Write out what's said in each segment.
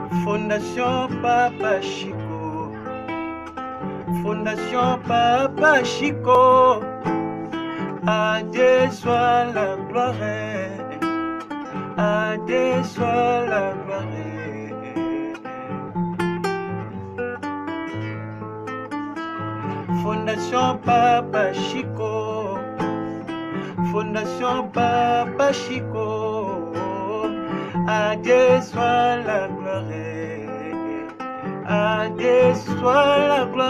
Fondation Papa Chico, Fondation Papa Chico, à Dieu soit la gloire, à Dieu soit la gloire. Fondation Papa Chico, Fondation Papa Chico, à Dieu soit la gloire, à Dieu soit la gloire.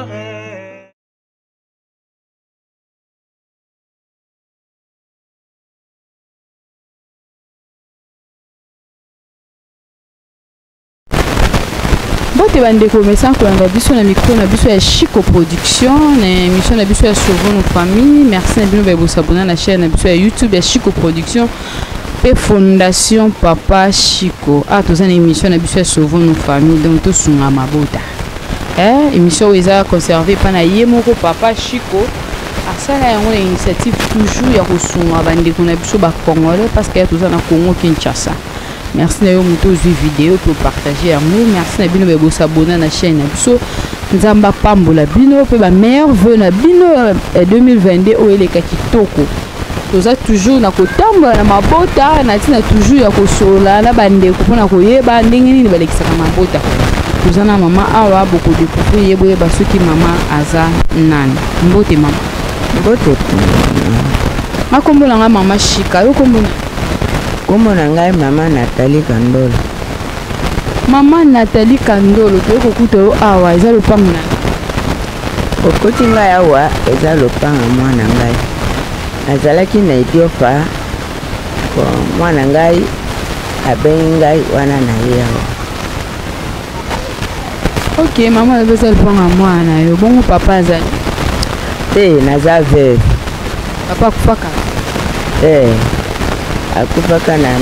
Bote bandeko mesa kolanda biso na micro na biso ya Chico Production na émission na biso ya Sauvons nos familles. Merci na bino ba bosabona na chaîne na biso ya YouTube ya Chico Production pe Fondation Papa Chico. Ah tozana émission na biso ya Sauvons nos familles donc to sunga mabota. Émission eza conservée pa na yemoko Papa Chico. Asala yango na initiative toujours ya kosunga bandeko na biso ba Congolais parce que tozana Congo Kinshasa. Merci na yo moto ozwi vidéo pour partager amour. Merci na bino ba bosabona na chaîne na biso. Nzamba pambola bino pe ba meilleur vœu na bino 2022 o eleka kitoko. Toza toujours na kotambola na mabota na tina toujours ya kosola na bandeko pona koyeba ndenge nini balekisaka mabota. Toza na mama awa boko découvrir yeboyeba soki mama aza nani. Mbote mama. Mbote. Makombola nga mama Chika yo kombola. Kombo na ngai mama Nathalie Kandolo. Mama Nathalie Kandolo to kokuta yo awa eza lopango na. Okoti ngai awa eza lopango mwana ngai. Azalaki na Ethiopia ko mwana ngai abengi ngai wana na ye awa. Ok, mama eza lopango mwana yo bongo papa azali. Naza veuve. Papa kufaka. Akufaka na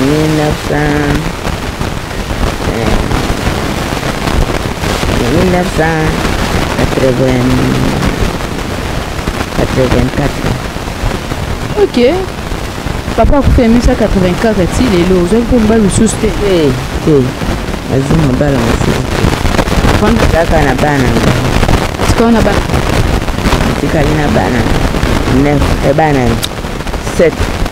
1984. Ok. Papa akufa 1984 ti lelo ozali mpo mobali mosusu te. Azwi mobali mosusu te. Kaka na bana. Tikao na bana. Tikali na bana 9 bana 7.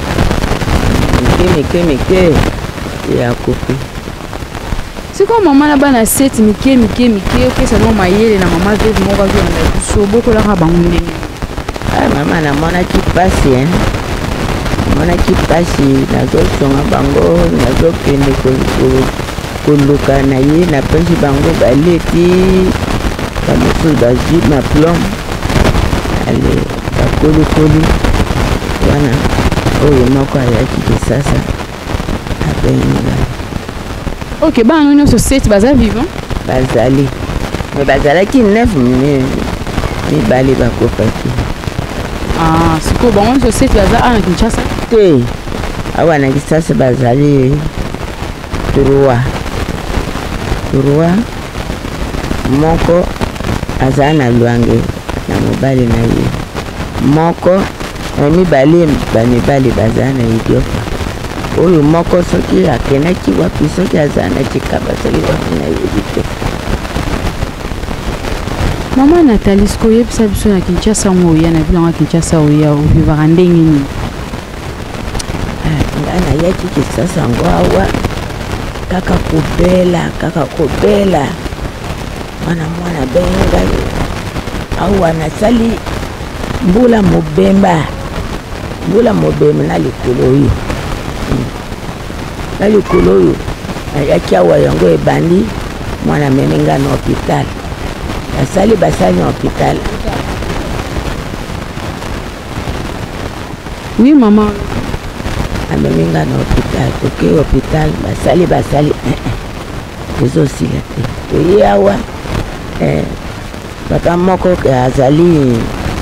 Mike ya kopi. Siko mama na bana 7 mike okesa no mayele na mama veve moko azo na biso bokola ka bango ndenge. Mama na mona ki pasi mona ki pasi nazo songa bango nazo kende koluka na ye na pesi bango baleti bamosusu bazwi ma plomb ale bakolokoli wana oyo moko ayaki kisasa abengi ngai. Ok, bana nyonso 7 baza vivant? Bazali me bazalaki 9 mibale bakopaki. Siko bango nyonso 7 baza ana Kinshasa? Te awa na Kinshasa bazali 3 moko aza na Lwange na mobali na ye moko mibale bamibali baza na Ethiopia. Oyo moko soki akendaki wapi soki aza na Chikaba soki wapi na yebi te. Mama Nathalie siko yebisa biso na Kinshasa ngo oya na bilanga Kinshasa oya ovivaka ndenge nini? Nga nayaki Kinshasa ngo awa kaka kobela mwana bengi ngai awa nasali mbula mobemba na likolo oyo ayaki awa yango ebandi mwana meme nga na hôpital basali na hôpital. Oui mama amemi nga na hôpital toke hôpital basali ezosila te toye awa papa moko azali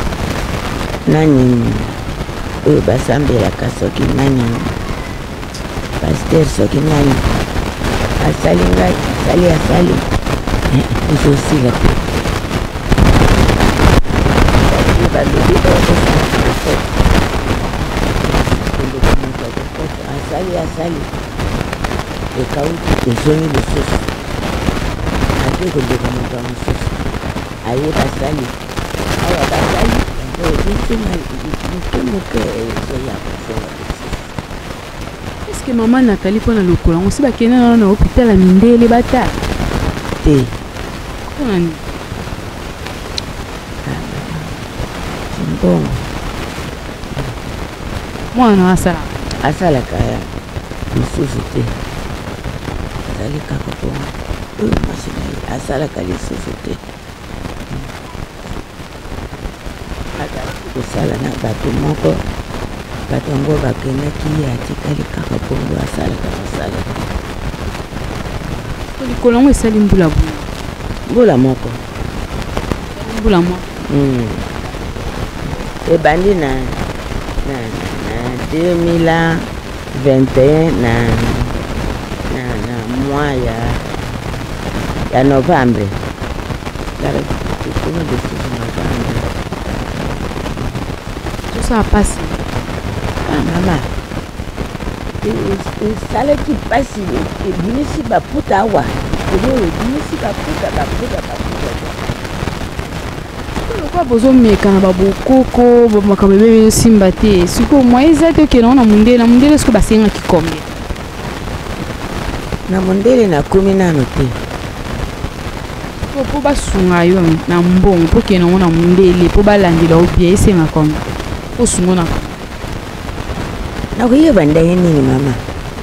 nani oyo basambelaka soki nani pasteur soki nani asali ngai asali ezosila te balobi asali ekauki ezongi lisusu koleka moto ya mosusu aye basali awa basali moke ezoya kozonga est-ce que maman Nathalie mpona lokola yango si bakende nano na hôpital ya mindele bata te mpona nini mbongo mwana asalaka lisusu te azali kaka bongo oyo mwasi na ye asalaka lisusu te azalaki kosala na bato moko bato yango bakendaki ye atikali kaka bongo asalaka basalaka likolo yango esali mbula mbula moko mbula moko ebandi na 2021 na mois ya novembre novembre tosala pasi mama esalaki pasi ebimisi baputa awa oyo ebimisi baputa lokwa bozomeka na babokoko makambo ebebe ezosimba te sikoyo mwa eza te okende ngo na mondele soki basengaki combien na mondele nakomi nano te mpo basunga yo na mbongo mpo okende ngo na mondele mpo balandela yo bia esenga combien mpo sungo na nakoyeba ndenge nini mama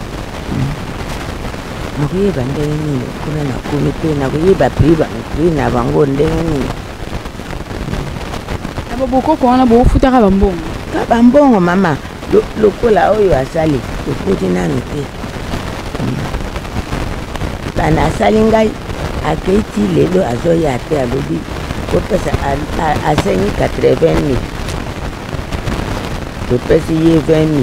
nakoyeba ndenge nini kuna nakomi mpe nakoyeba prix na bango ndenge nini babokoko wana bofutaka bambongo ka bambongo mama lokola oyo asali okoti nano te bana asali ngai akeiti lelo azoya te alobi kopesa asengi 80,000 topesi ye 20,000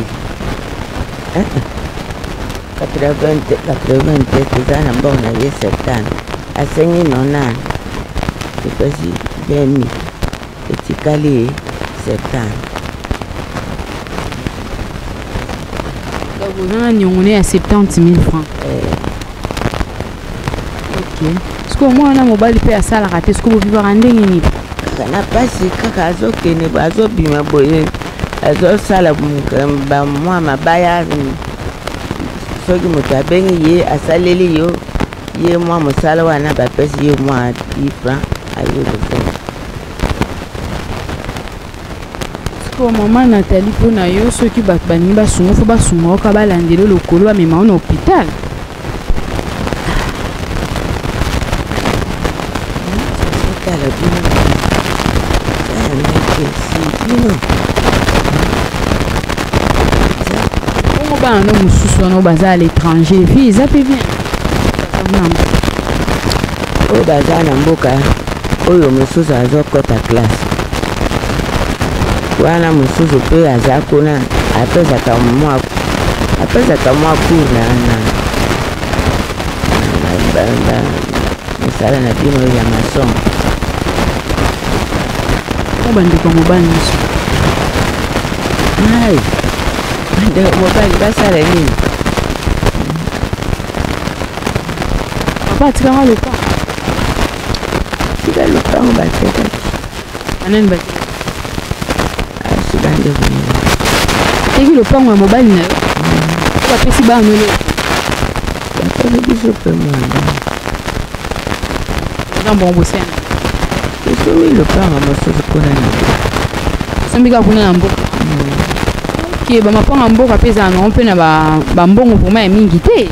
80 te toza na mbongo na ye 70 asengi 90 topesi 20,000 etikali 70 ozana nyongo ya 70,000 francs ok sikoyo mwana mobali mpe asalaka te sikoyo bovivaka ndenge nini kaka na pasi kaka azokende azobima boye azosala bamwa mabaya soki moto abengi ye asaleli yo ye mwa mosala wana bapesi ye mwa 10 francs aye kosenga sikoyo mama Nathalie mpona yo soki bato baningi basunga fo basunga oka balandela lokolo bamema na hôpital tala bino bino bongo bana no mosusu wana baza à l'étranger fi eza mpe bien oyo baza na mboka oyo mosusu azokɔta classe wana mosusu mpe aza kuna apesaka mwa cour na misala na bino ya masomo o bandeko mobali nyonso ai bandeko mobali basala nini papa atikanga lopango tika lopango batekaki anani bati asi bandeko teki lopango ya mobali na yo bapesi banolo bapesi biso mpe mwanda oza mbongo bosena esomi lopango mosusu kuna na osambika kuna na mboka ke bamapanga ya mboka mpe ezala nango mpe na bambongo vraimen ya mingi te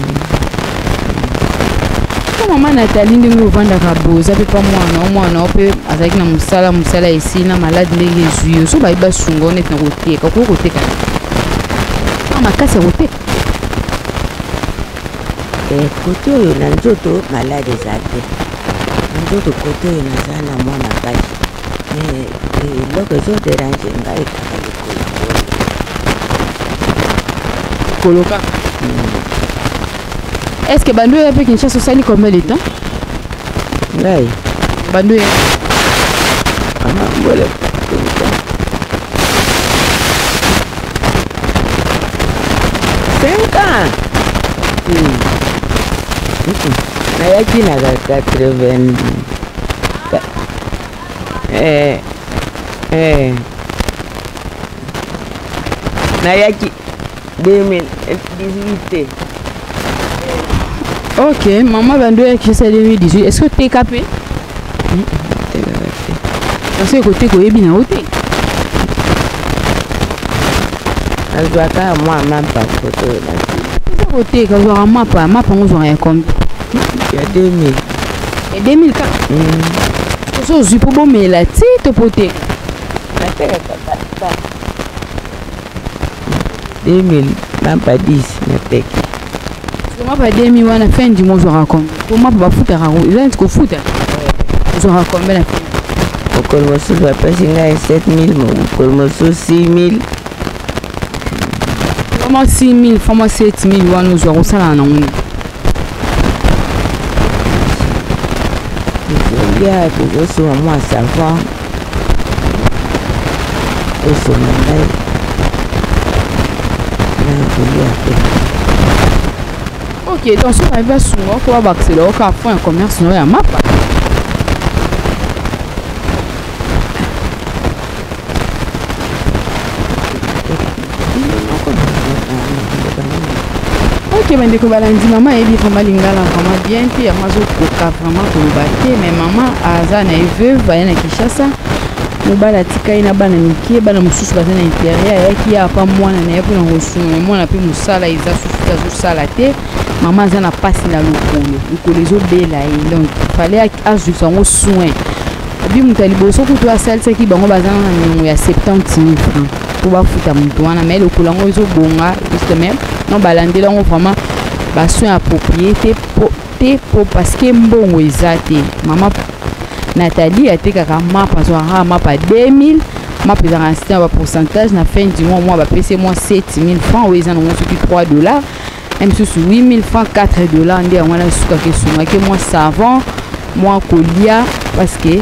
mpo mama Nathalie ndenge ovandaka boza mpe mpa mwana o mpe azalaki na mosala esili na maladi ndenge ezwi yo so bayi basunga o neti na koteka okoki koteka makasi ya koteka kote oyo na nzoto maladi eza te na nzoto kote oyo naza na mwa makasi eloko ezoderange ngai kaka koloka est-ce que bando ya mpe Kinshasa osali combien de temps ngai bando ya mbole 5 ans nayaki na 80 nayaki 2018. Ok, maman Bando est qui c'est 2018. Est-ce que tu es capé? Parce que côté quoi est bien au thé. Je dois pas moi même pas photo là. Côté quand on map on rien comme. Il y a 2000. Et 2004. So je peux bon mais la tête poté. 2000, même pas 10, mais peut-être. Moi pas 2000 on a fin du mois je raconte. Pour moi pas foutre à raconter. Là tu foutre. Je raconte la fin. Au Colmoso va passer à 7000, au Colmoso 6000. Comment 6000, comment 7000 on nous aurons ça là non. Il y a toujours sur moi savant. Et sur mon mail. Ok, donc si on arrive à souvent, on va accélérer au faire un commerce, sinon il y a un map. Ok, mais dès que lundi, maman est vraiment lingala, vraiment bien, puis moi je coca vraiment pour le battre, mais maman Aza na veuve, va y aller à Kinshasa. Mobala tika ina bana mikie bana mususu baza na intérieur yaki ya pa mwana na yapo na rosunga mwana pe musala iza susuka zo sala te maman za na pasi na lokolo zo bela et donc fallait azu sango soin abi mutali boso kutu asalisa ki bango baza na nyongo ya 70,000 francs pour ba futa mutu wana mais lokolo ngo zo bonga juste même non balandela ngo vraiment ba soin approprié te parce que mbongo ezate maman Nathalie a été carrément à mapa 2000, ma présentation à pourcentage na fin du mois, moi va payer moi 7000 francs, oui, ils en ont $3, même sous 8000 francs, $4, on a la souka que sur que moi savon, moi colia, parce que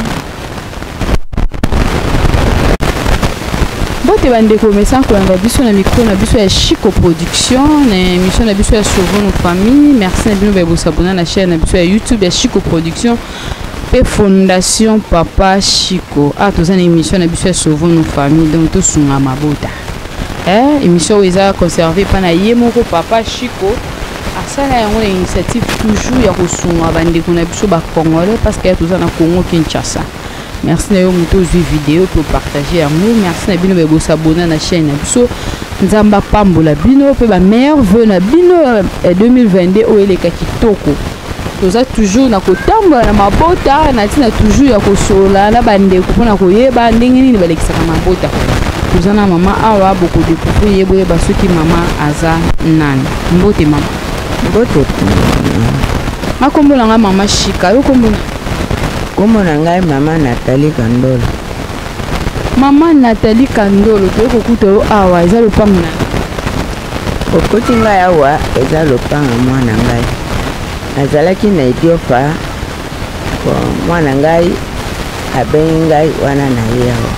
bon, tu vas me commencer quand on va biso na micro na biso ya Chico Production, na émission na biso ya Sauver nos familles. Merci na bino ba s'abonner na chaîne na biso ya YouTube ya Chico Production. Pe Fondation Papa Chico. Ah, tous une émission na biso Sauver nos familles donc tout sunga mabota. Émission eza conservée par na yemoko Papa Chico. Asala yango na initiative toujours ya kosunga bande ko na biso ba Congolais parce que tous na Congo Kinshasa. Merci na yo moto zwi vidéo pour partager yango. Merci na bino ba s'abonner na chaîne na biso. Nzamba pambola bino pe ba meilleur vœu na bino 2022 o eleka kitoko. Toza toujours na kotambola na mabota na tina toujours ya kosola na bande ko pona koyeba ndenge nini balekisaka mabota. Toza na mama awa boko de kufu yebo ba soki mama aza nani mbote mama Mbote makombola nga mama Chika yo kombola komona ngai mama Nathalie Kandolo. Mama Nathalie Kandolo to kokuta yo awa eza lopango na okoti ngai awa eza lopango mwana ngai nazalaki na Ethiopia mwana ngai abengi ngai wana na ye awa.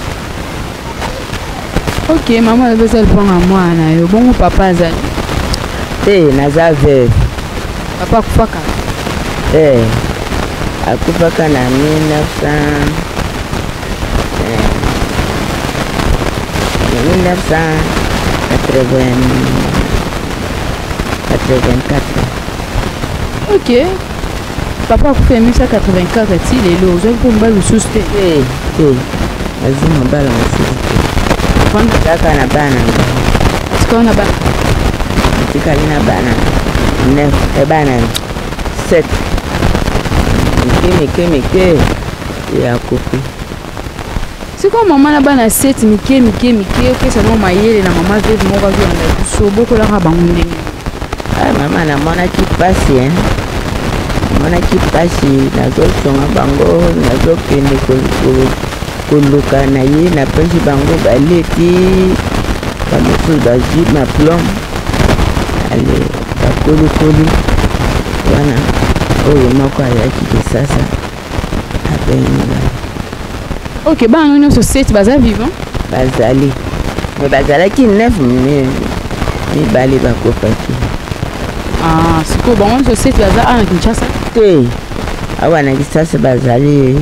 Ok, mama eza lopango mwana yo bongo papa azali te naza veuve. papa kufaka akufaka na 1984. Ok, papa kufa 1984 ti lelo ozali mpo mobali mosusu te azwi mobala mosusu te kaka na bana tikao na bana tikali na bana 9 bana 7 mike ya kopi sikoyo mama na bana 7 mike okesa no mayele na mama veve moko azolanda biso bokolaka bango ndenge mama namonaki pasi namonaki pasi nazosonga bango nazokende koluka na ye napesi bango baleti bamosusu bazwi maplom ale bakolikoli wana oyo moko ayaki kisasa abengi ngai. Ok, bana nyonso 7 baza vivant bazali me bazalaki 9 mibale bakopaki. sikoyo bango nyonso 7 baza ana Kinshasa te awa na kisasa bazali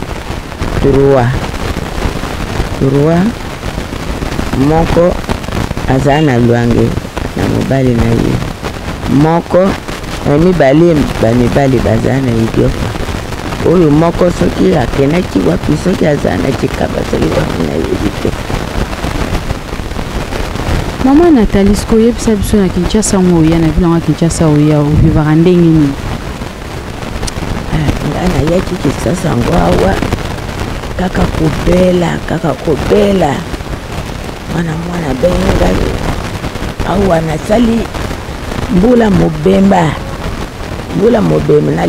turwa moko aza na lwange na mobali na ye moko mibale bamibali baza na idiofa oyo moko soki akendaki wapi soki aza na cikaba soki wapi na yebi te. Mama Nathalie, ce que vous savez na Kinshasa oya na vila Kinshasa oya ovivaka ndenge nini? Ngana yaki Kinshasa ngo awa kaka kobela mwana benga awa nasali mbula mobemba na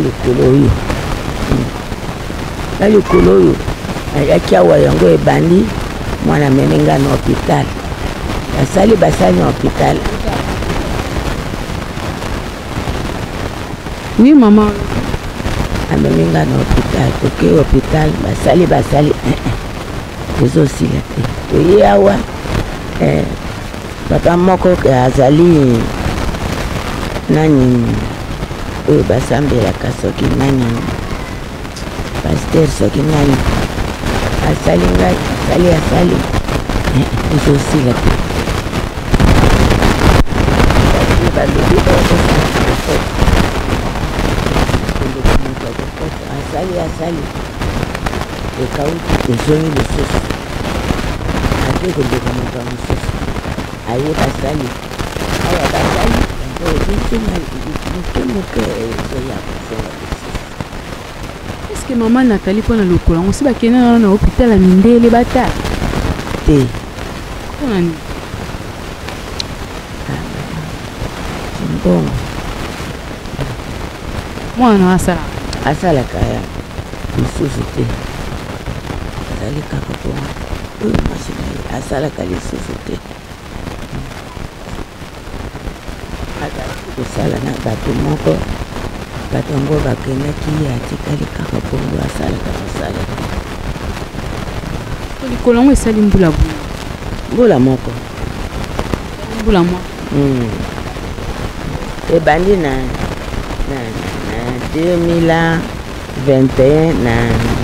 likolo oyo ayaki awa yango ebandi mwana memenga na hôpital basali na hôpital. Oui maman amemenga na hôpital toke hôpital basali tozosila te toye awa papa moko azali nani oyo basambelaka soki nani paster soki nani asali ngai asali tozosila te balobi asali ekauti ezongi lisusu ake koleka moto ya mosusu aye basali awa basali moke ezoya kozonga lisusu. Est-ce que maman Nathalie mpona lokola ngo si bakende na hôpital ya mindele bata te mpona nini? mbongo mwana asalaka ya lisusu te azali kaka bongo oyo mashine asalaka lisusu te azali kosala na bato moko bato yango bakendaki ye atikali kaka bongo asalaka mosala likolo yango esali mbula moko ebandi na 2021 na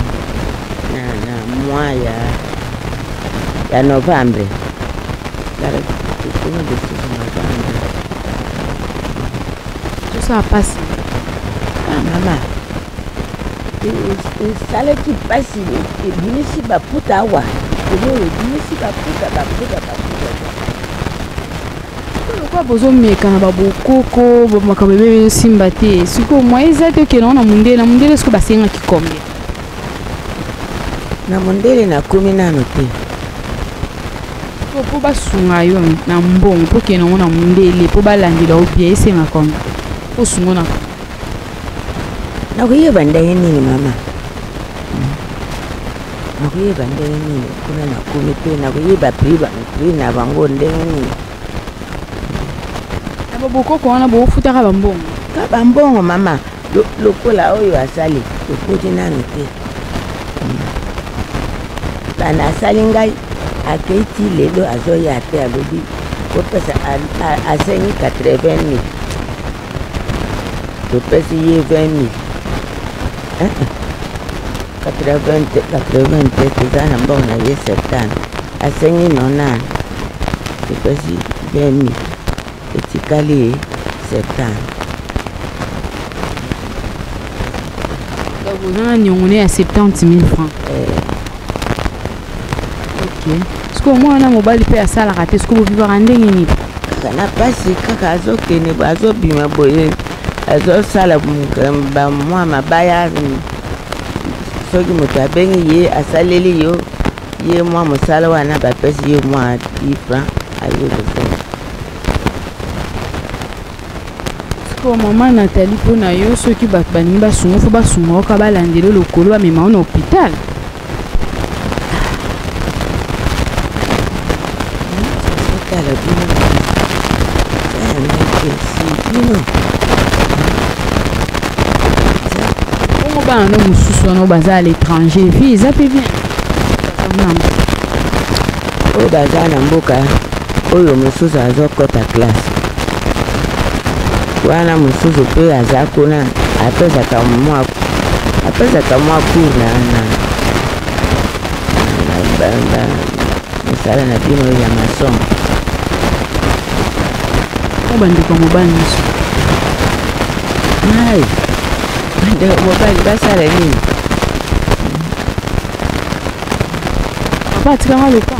mois ya novembre tosala pasi mama esalaki pasi ebimisi baputa awa oyo ebimisi baputa lokwa bozomeka na babokoko makambo ebebe ezosimba te sikoyo mwa eza te okende na mundele sikoyo basengaki combien na mundele nakomi nano te mpo basunga yo na mbongo mpo okende ngo na mundele mpo balandela obia esenga combien mpo sungo na nakoyeba ndenge nini mama nakoyeba ndenge nini kuna nakomi te nakoyeba prix na bango ndenge nini bokoko wana bofutaka bambongo ka bambongo mama lokola oyo asali tokoti nano te bana asali ngai akeiti lelo azoya te alobi kopesa asengi 80,000 topesi ye 20,000 80 te toza na mbongo na ye 70 asengi 90 topesi 20,000 etikali 70 donc ozana nyongo ya 70,000 francs. Ok sikoyo mwana mobali mpe asalaka te sikoyo bovivaka ndenge nini kaka na pasi kaka azokende azobima boye azosala bamwa mabaya soki moto abengi ye asaleli yo ye mwa mosala wana bapesi ye mwa 10 francs aye kozonga. sikoyo mama Nathalie mpona yo soki bato balingi basunga fo basunga oka balandela lokolo bamema o na hôpital tala bino bongo bana no mosusu wana baza à l'étranger fi eza mpe bien oyo baza na mboka oyo mosusu azokɔta classe wana mosusu mpe aza kuna apesaka mwa cour na misala na bino ya masomo. Bandeko mobali nyonso bandeko mobali basala nini? papa atikanga lopango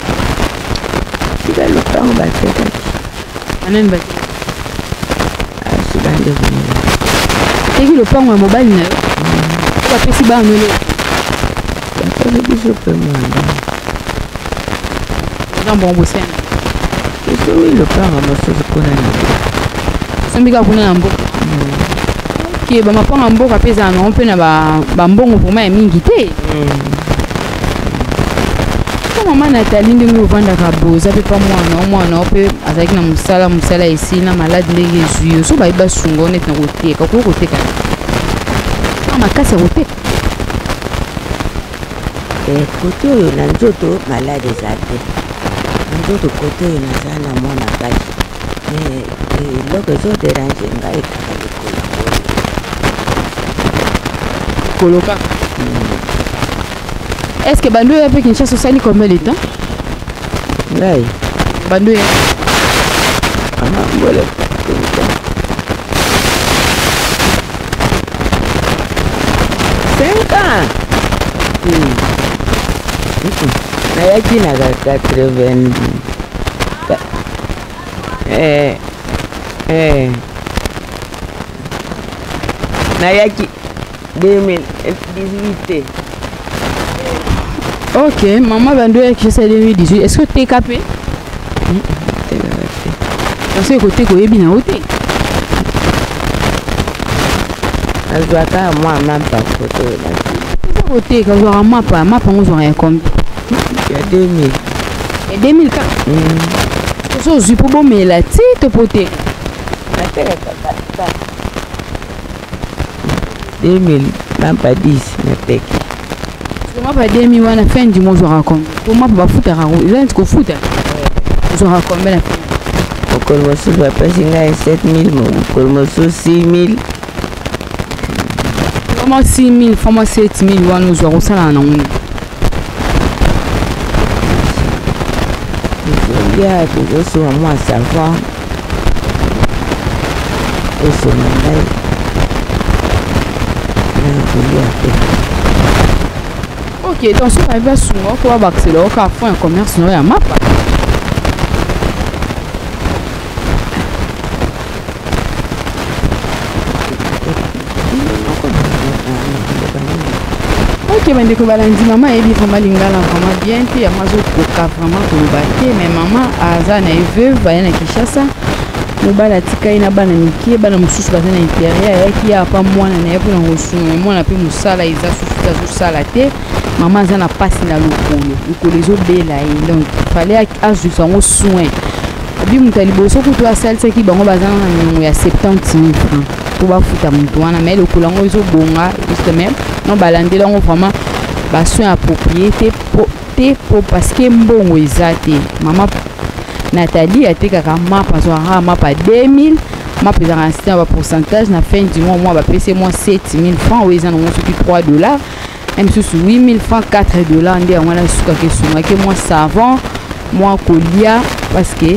tika lopango batekaki anani bate asi bandeko teki lopango ya mobali na yo bapesi banolo bapesi biso mpe mwanda oza mbongo bosena esomi lopango mosusu mpona na sombika kuna na mboka ke bamapanga ya mboka mpe ezala nango mpe na bambongo vraimen ya mingi te mama Nathalie ndenge ovandaka boza mpe pa mwana mpe azalaki na mosala esili na maladi ndenge ezwi yo so bayeba sunga neti na koteka okoki koteka makasi ya koteka kote oyo na nzoto maladi eza te na nzoto kote oyo naza na mwana kasi eloko ezoderange ngai kaka likolo kaka. Est-ce que Bandou est Kinshasa osali combien de temps? Ngai Bandou est mbole 5 ans. Nayaki na 80 nayaki 2018. Ok, maman Bandou est Kinshasa 2018. Est-ce que tu es capé? Parce que côté quoi est bien côté. Azwaka moi même pas photo là. Côté quand on map on voit rien comme. Il y a 2000. Et 2004. So je peux bon mais la tête poté. 2000, même pas 10 mais pek. Moi pas 2000 on a fin du mois je raconte. Pour moi pas foutre à il est qu'on fout. Je raconte la fin. Au Kolmoso va passer 7000, au Kolmoso 6000. Comment 6000, comment 7000 on nous aura ça là non. Il y a toujours sur moi savant. Et ce mandat. Ok, donc si on va sur moi, on va accélérer au faire un commerce non ya map. Ok, mais dès que Valandi maman est vraiment lingala vraiment bien, puis à moi je coca vraiment pour le bâtir, mais maman aza na veuve va na Kinshasa. Mobala tika ina bana mike bana mususu baza na intérieur yaki ya pa mwana na yepo na hosunga mwana pe musala iza sufuta zo sala te maman aza na pasi na lokolo ezo bela ye donc fallait azu sango soin abi mutali boso kutu asalisa ki bango baza na mingo ya 70 000 francs pour bafuta mutu wana mais lokolo ngo ezo bonga juste même non balandela ngo vraiment ba soin approprié te parce que mbongo eza te maman Nathalie a été carrément pas à map à 2000, map est resté un pourcentage, na fin du mois, moi, va payer moi 7000 francs, ou ils en ont qui $3, même sous 8000 francs, $4, on a la souka que moi savon, moi colia, parce que.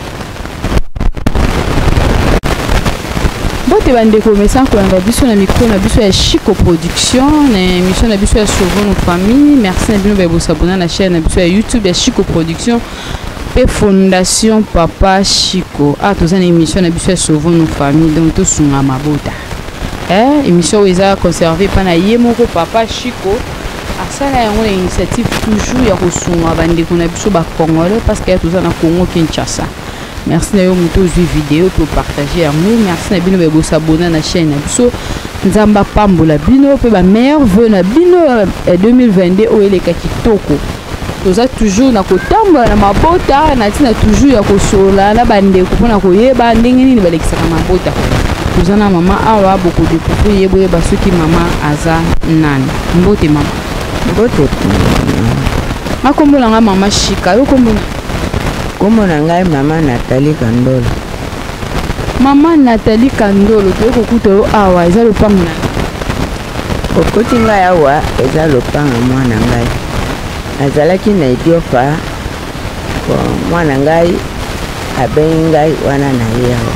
Bon, tu vas me ça qu'on a vu sur la micro, on a vu sur la Chico Production, l'émission on a vu sur la Sauver nos familles, merci à vous s'abonner à la chaîne, on a vu sur YouTube, la Chico Production. Fondation Papa Chico. Ah, tous une émission na biso sauver nos familles donc tout sunga mabota. Émission où ils a conservé pana yemoko Papa Chico. À ça là on a une initiative toujours ya kosunga bande ko na biso ba congolais parce que tous na Congo Kinshasa. Merci na yo moto vu vidéo pour partager amour. Merci na bino be s'abonner na chaîne na biso. Nzamba pambola bino pe ba meilleur vœu na bino 2022 o ele ka kitoko. Toza toujours na kotambola na mabota na tina toujours ya kosola na bande ko pona koyeba ndenge nini balekisaka mabota toza na mama awa boko de ko yeba soki mama aza nani mbote mama mbote makombola nga mama Chika yo komona komona ngai mama Nathalie Kandola Maman Nathalie Kandolo to kokuto awa eza lopango na. Okoti ngai awa eza lopango mwana ngai. Azalaki na Idiofa ko mwana ngai abengi ngai wana na ye awa.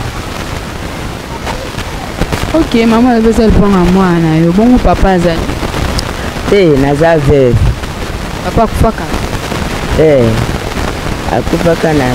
Ok, maman eza lopango mwana yo bongo papa azali. Naza veuve. Papa kufaka. Akufaka na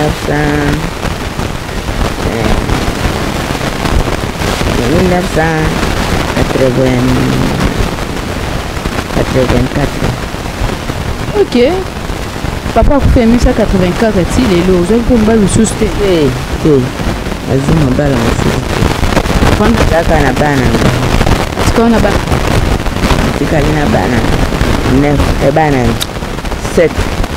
1984. Ok. Papa a fait 1984 ti lelo zo ko mba lususu te. Azuma bala mususu. Kwanda kaka na bana. Sikona bana. Tikali na bana. Bana 7.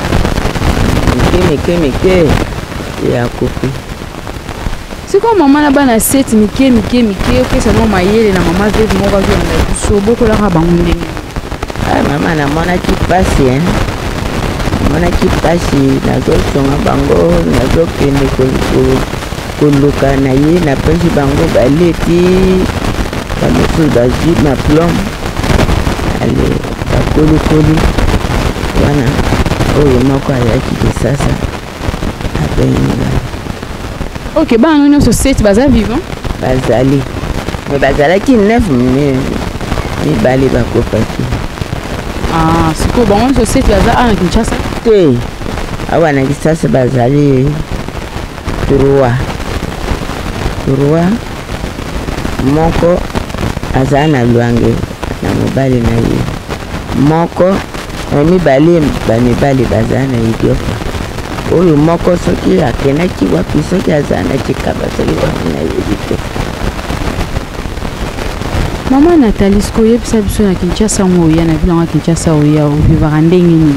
Mike ya kopi. Siko mama na bana 7 mike okesa no mayele na mama veve mo ba zo na so boko la ba ngunde. Mama na mona ki pasi mona ki pasi na zo songa bango na zo kende kuluka na ye na pesi bango baleti kamusu bazi na plomb ale bakulu wana oyo moko ayaki kisasa abenga. Ok, bana nous sur 7 baza vivant. Bazali. Mais bazalaki 9 mi bali bakopaki. Siko bon sur 7 baza ana Kinshasa. Te. Awa na Kinshasa bazali 3. Moko azana Lwange na mobali na ye. Moko mibali bazana Idiofa. Oyo moko soki akenaki wapi soki azana chikaba soki wapi na yebite. Mama Nathalie sko yebisa biso na Kinshasa ngoya na bilanga Kinshasa oya ovivaka ndenge nini?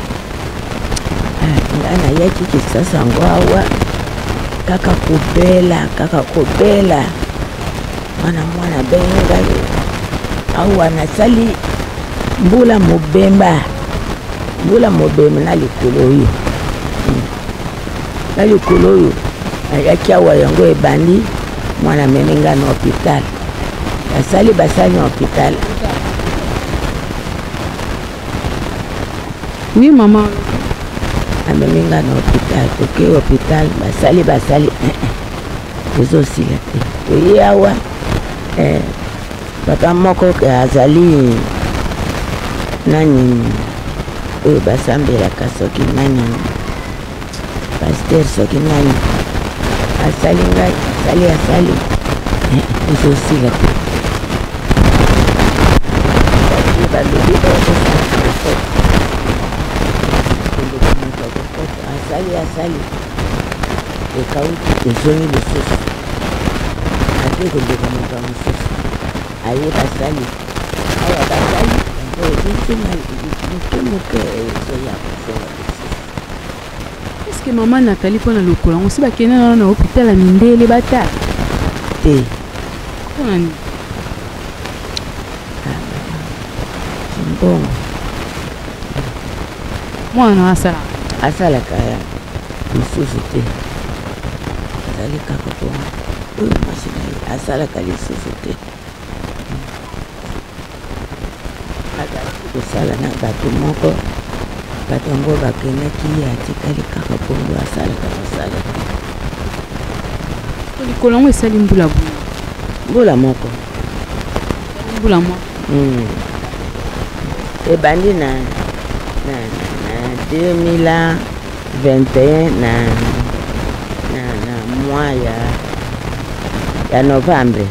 Ngana yaki Kinshasa ngwawa kaka kobela mwana benga awa nasali mbula mobemba na likolo oyo ayaki awa yango ebandi mwana memenga na hôpital basali na hôpital. Oui maman amemenga na hôpital toke hôpital basali ezosila te toye awa papa moko azali nani oyo basambelaka soki nani pasteur soki nani asali ngai asali ezosila te balobi asali ekauki ezongi lisusu ate koleka moto mosusu aye basali awa basali moke ezoya kozonga lisusu. Est-ce que maman Nathalie pona lokola ngosi bakende na hôpital ya mindele bata te nani mbongo mwana asalaka ya lisusu te azali kaka po oyo mwasi na ye asalaka lisusu te azalaki kosala na bato moko bato yango bakendaki ye atikali kaka pongo asalaka mosala likolo yango esali mbula moko ebandi na 2021 na mois ya novembre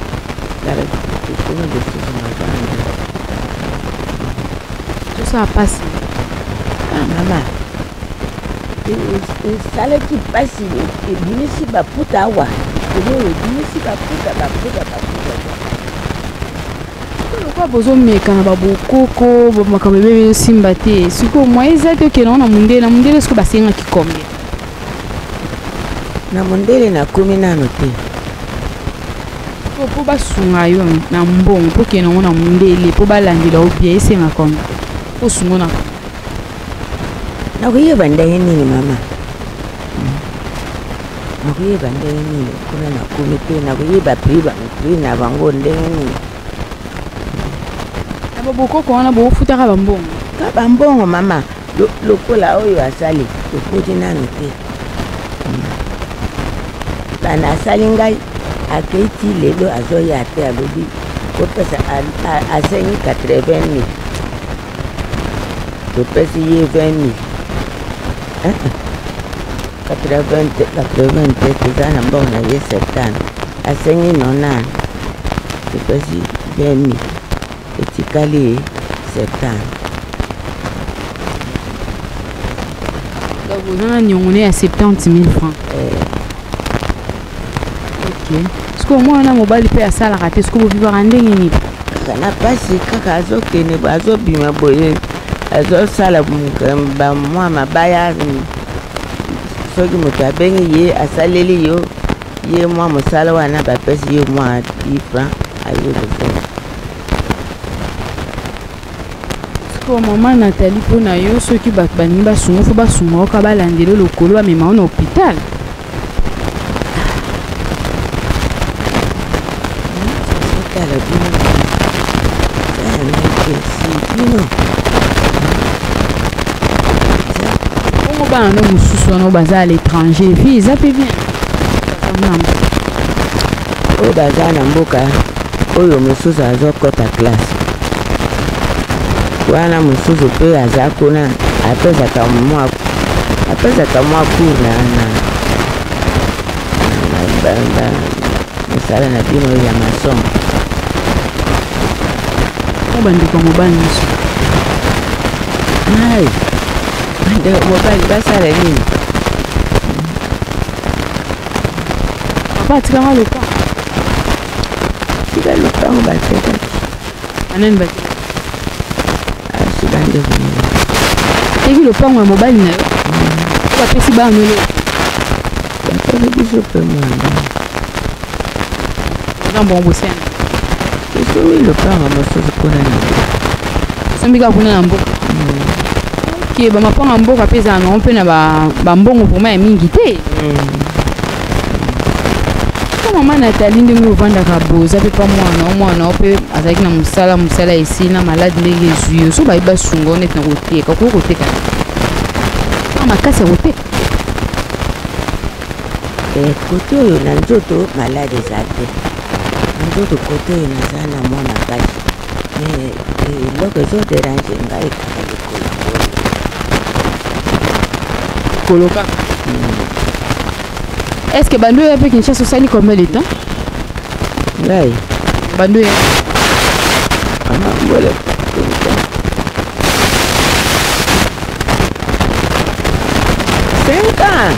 tosala pasi mama esalaki pasi ebimisi baputa awa ebimisi baputa lokwa bozomeka na babokoko makambo ebebe esimba te sikoyo mwa eza te okende na mondele sikoyo basengaki combien na mondele nakomi nano te mpo basunga yo na mbongo mpo okende yango na mondele mpo balandela obia esenga combien mpo sungo na nakoyeba ndenge nini mama nakoyeba ndenge nini kuna nakomi mpe nakoyeba pri na bango ndenge nini abo bokoko wana bofutaka bambongo ka bambongo mama lokola oyo asali tokoti nano te bana asali ngai akeiti lelo azoya te alobi kopesa asengi 80,000 topesi ye 20,000 80 te toza na mbongo na ye 70 asengi 90 topesi 20,000 etikali 70 donc ozana niongone ya 70,000 francs ok soki omwana mobali mpe asalaka te soki bovivaka ndenge nini kaka na pasi kaka azokende azobima boye azosala bamwa mabaya soki moto abengi ye asaleli yo ye mwa mosala wana bapesi ye mwa 10 francs ayokosala soki mama Nathalie mpo na yo soki bato baningi basunga fo basunga oka balandela lokolo bamema o na hôpital tala bino bongo bana no mosusu wana baza à l'étranger fi eza mpe bien oyo baza na mboka oyo mosusu azokɔta classe wana mosusu mpe aza kuna apesaka mwa cour na misala na bino ya masomo o bandeko mobali nyonso ai bandeko mobali basala nini papa atikanga lopango tika lopango batekaki anani batekaki asi bandeko ateki lopango ya mobali na yo bapesi banolo bapesi biso mpe mwana oza mbongo bosiana esomi lopango mosusu kuna na osambika kuna na mboka ok bamapanga mboka mpe ezala nango mpe na bambongo vraimen ya mingi te so mama Nathalie ndenge ovandaka boza mpe pa mwana o mpe azalaki na mosala esili na maladi ndenge ezwi yo so bayi basunga o neti na koteka okoki koteka makasi ya koteka kote oyo na nzoto maladi eza te na nzoto kote oyo naza na mwa makasi eloko ezoderange ngai kaka likolo kaka est-ce que bando oyo mpe Kinshasa osali combien de temps ngai bando oyo amambole 5 ans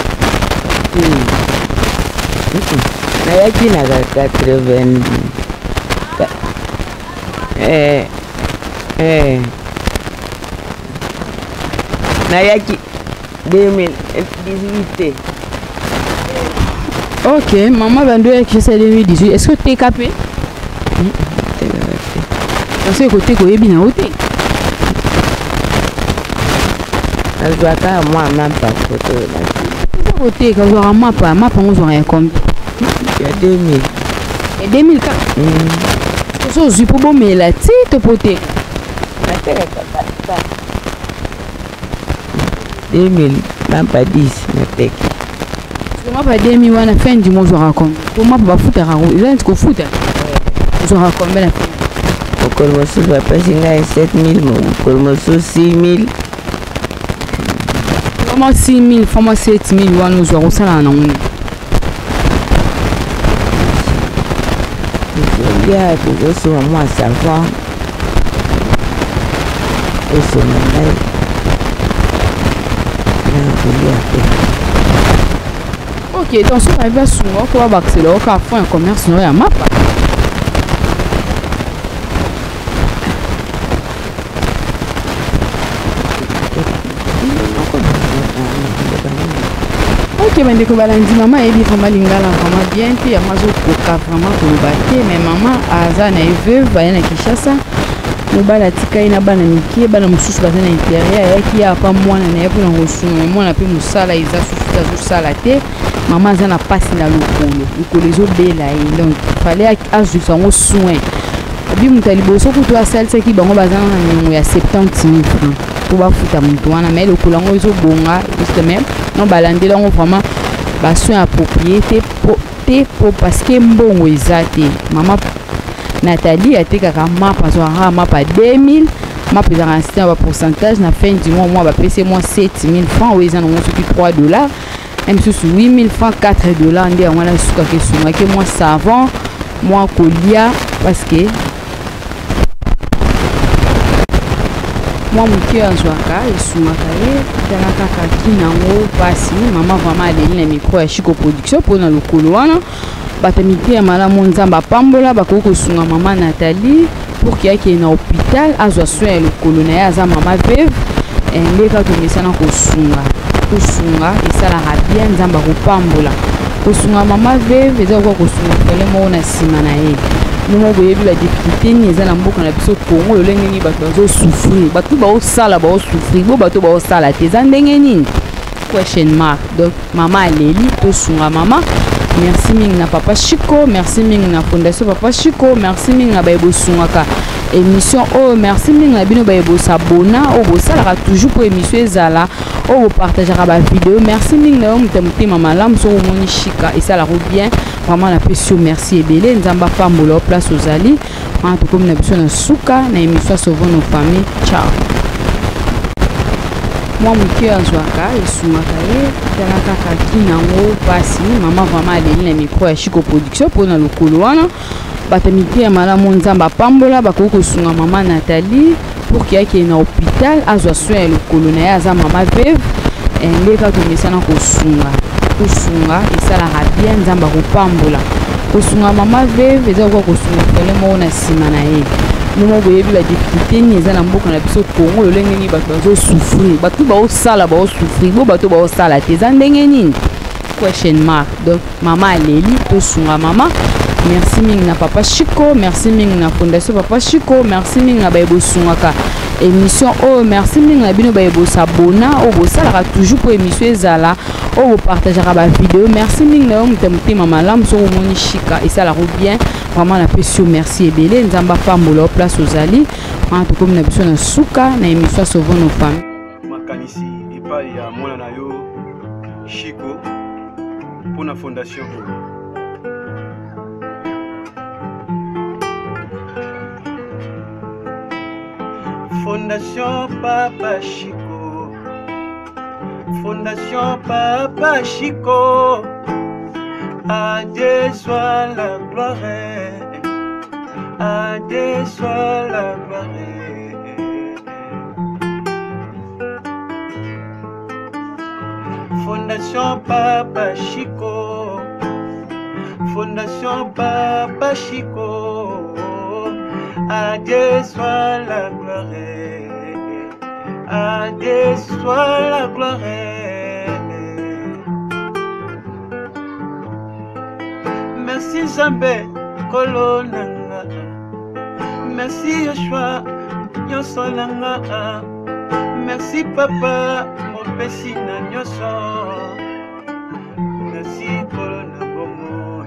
nayaki na 80 nayaki 2018 ok mama bando oyo Kinshasa 2018 est-ce que oteka mpe parce que koteka oyebi na o te nazwaka mwa mapa foto koteka ozwaka mapa yango ozwaka ya combien ya 2000 ya 2000 kaka so ozwi mpo bomela ti to po te natekaka 2000 mapa 10 nateki mapa 2000 wana fin du mois ozwaka combien po mapa bafutaka eza neti kofuta ozwaka combien na fin mokolo mosusu bapesi ngai 7000 mokolo mosusu 6000 fama 6000 fama 7000 wana ozwa kosalaka nango nini ya tozosoma mwa savon esoma ngai na kolia te ok donc soki bayebi basunga oko babakisela oka fond ya commerce no ya mapa ok bandeko balandi mama ayebi vraiment lingala vraiment bien te yango azokoka vraiment koloba te mais mama aza na eveuve baya na Kinshasa mobali atikai na bana mike bana mosusu baza na intérieur ayaki ya pa mwana na ye mpona kosunga mwana mpe mosala eza susu azosala te maman aza na pasi na lokolo ezobela ye donc fallait azwisa yango soin abi moto ya liboso kutu asalisaki bango baza na niongo ya 70 000 francs po bafuta moto wana mais lokolo yango ezobonga juste même non balandela yango vraiment basoin approprié te po parce que mbongo eza te mama Nathalie atekaka mapa azwaka mapa 2000 mapa ezaka na site ba pourcentage na fin du mois moi bapese moi 7000 francs oyo eza nango soki $3 misusu 8000 francs $4 nde yango wana esukaka esungaki moi savon moi kolia parce que moi moke azwaka esungaka ye tala kaka kina yango mpasi mama vraiment aleli na micro ya Chico Production mpona lokolo wana bato mike ya malamu nzambe apambola bakoki kosunga mama Nathalie pour qu'il y ait na hôpital azwa soin ya lokolo na ye aza mama veuve nde kaka tomesana kosunga esalaka bien nzambe akopambola kosunga mama veuve eza koka kosunga fele moko na nsima na ye nimo boyebi badifficulté nini eza na mboka na biso Congo lolenge nini bato bazosouffrir bato baosouffrir bo bato baosala te eza ndenge nini question mark donc mama aleli tosunga mama. Merci mingi na papa Chico, merci mingi na fondation papa Chico, merci mingi na bayebo sungaka émission oh merci mingi na bino bayebo s'abona oh bo salaka toujours pour émission ezala oh bo partagera ba vidéo merci mingi na mutemuti mama lam so moni chika et ça la roule bien vraiment la pression merci ebele nzamba pambola place ozali en tout comme na biso na suka na émission sauvons nos familles ciao. Moi moke azwaka esungaka ye tala kaka kina yango mpasi mama vraiment aleli na micro ya Chico Production mpona lokolo wana bato mike ya malamu nzambe apambola bakoki kosunga mama Nathalie pour qu'il y ait na hôpital azwa soin ya lokolo na ye aza mama veuve nde kaka tomesana kosunga esalaka bien nzambe akopambola kosunga mama veuve eza koka kosunga fele moko na nsima na ye nimo boyebi badifficulté nini eza na mboka na biso Congo lolenge nini bato bazosouffrir bato baosouffrir bo bato baosala te eza ndenge nini question mark donc mama aleli tosunga mama. Merci mingi na papa Chico, merci mingi na fondation papa Chico, merci mingi na bayebo sungaka émission oh merci mingi na bino bayebo s'abona oh bo salaka toujours pour émission ezala oh bo partagera ba vidéo merci mingi na mutemuti mama lam so moni chika et ça la roule bien vraiment la pression merci ebele nzamba pambola place ozali en tout comme na biso na suka na émission sauvons nos familles makanisi epai ya mwana na yo Chico pour la fondation Fondation Papa Chico, Fondation Papa Chico, à Dieu soit la gloire, à Dieu soit la gloire. Fondation Papa Chico, Fondation Papa Chico, à Dieu soit la gloire, à Dieu soit la gloire. Merci Zambé Kolonanga, merci Yoshua Nyosolanga, merci Papa Mopesina Nyoso, merci Kolonangomo.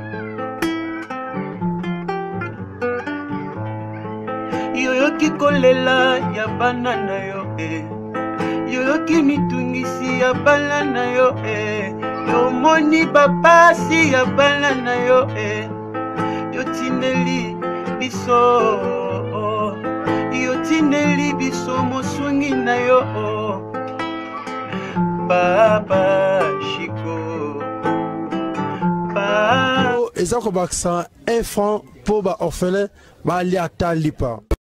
Yoyoki kolela ya banana yo yoyoki mitungisi ya banana yo yomoni bapasi ya banana yo yotineli biso yotineli biso mosungi na yo Papa Chico eza ko baksa 1 franc pour ba orphelin ba ali atalipa.